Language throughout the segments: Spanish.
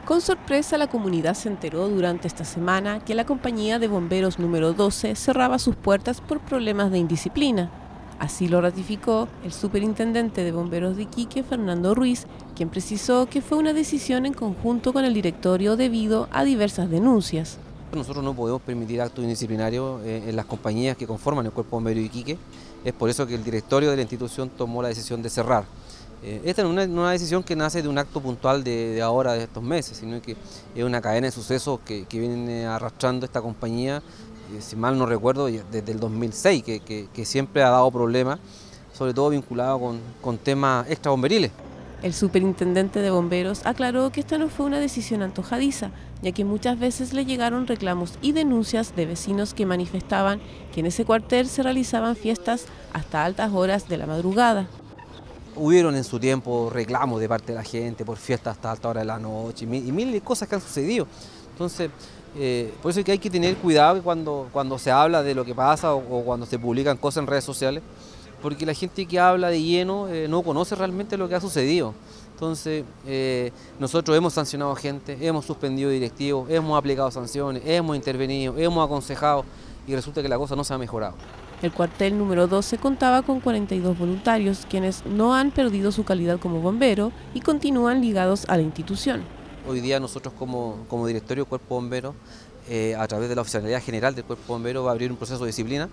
Con sorpresa, la comunidad se enteró durante esta semana que la compañía de bomberos número 12 cerraba sus puertas por problemas de indisciplina. Así lo ratificó el superintendente de bomberos de Iquique, Fernando Ruiz, quien precisó que fue una decisión en conjunto con el directorio debido a diversas denuncias. Nosotros no podemos permitir actos indisciplinarios en las compañías que conforman el Cuerpo Bombero de Iquique. Es por eso que el directorio de la institución tomó la decisión de cerrar. Esta no es una decisión que nace de un acto puntual de ahora, de estos meses, sino que es una cadena de sucesos que viene arrastrando esta compañía, si mal no recuerdo, desde el 2006, que siempre ha dado problemas, sobre todo vinculado con temas extrabomberiles. El superintendente de bomberos aclaró que esta no fue una decisión antojadiza, ya que muchas veces le llegaron reclamos y denuncias de vecinos que manifestaban que en ese cuartel se realizaban fiestas hasta altas horas de la madrugada. Hubieron en su tiempo reclamos de parte de la gente por fiestas hasta alta hora de la noche y mil de cosas que han sucedido. Entonces, por eso es que hay que tener cuidado cuando se habla de lo que pasa o cuando se publican cosas en redes sociales, porque la gente que habla de lleno no conoce realmente lo que ha sucedido. Entonces, nosotros hemos sancionado gente, hemos suspendido directivos, hemos aplicado sanciones, hemos intervenido, hemos aconsejado y resulta que la cosa no se ha mejorado. El cuartel número 12 contaba con 42 voluntarios, quienes no han perdido su calidad como bombero y continúan ligados a la institución. Hoy día nosotros como directorio Cuerpo Bombero, a través de la Oficialidad General del Cuerpo Bombero, va a abrir un proceso de disciplina,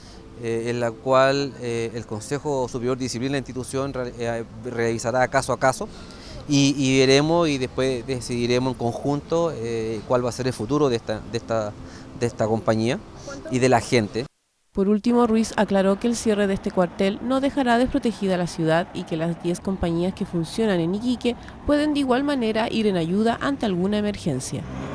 en la cual el Consejo Superior de Disciplina de la institución revisará caso a caso y veremos y después decidiremos en conjunto cuál va a ser el futuro de esta compañía y de la gente. Por último, Ruiz aclaró que el cierre de este cuartel no dejará desprotegida a la ciudad y que las 10 compañías que funcionan en Iquique pueden de igual manera ir en ayuda ante alguna emergencia.